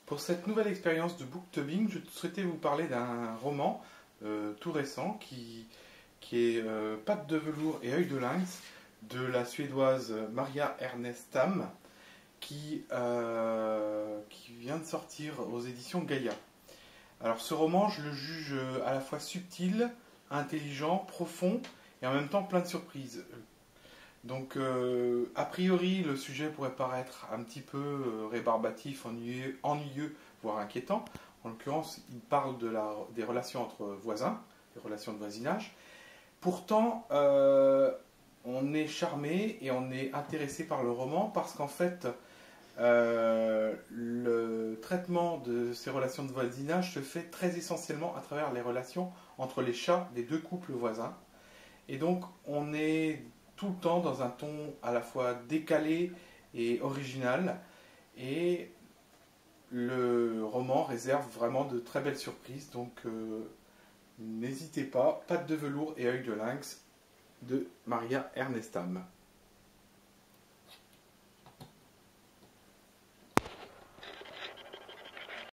Pour cette nouvelle expérience de booktubing, je souhaitais vous parler d'un roman tout récent qui est Pattes de velours et œil de lynx de la suédoise Maria Ernestam qui vient de sortir aux éditions Gaïa. Alors ce roman, je le juge à la fois subtil, intelligent, profond et en même temps plein de surprises. Donc, a priori, le sujet pourrait paraître un petit peu rébarbatif, ennuyeux, voire inquiétant. En l'occurrence, il parle des relations entre voisins, des relations de voisinage. Pourtant, on est charmé et on est intéressé par le roman parce qu'en fait, le traitement de ces relations de voisinage se fait très essentiellement à travers les relations entre les chats des deux couples voisins. Et donc, on est tout le temps dans un ton à la fois décalé et original. Et le roman réserve vraiment de très belles surprises. Donc, n'hésitez pas, Pattes de velours et œil de lynx de Maria Ernestam.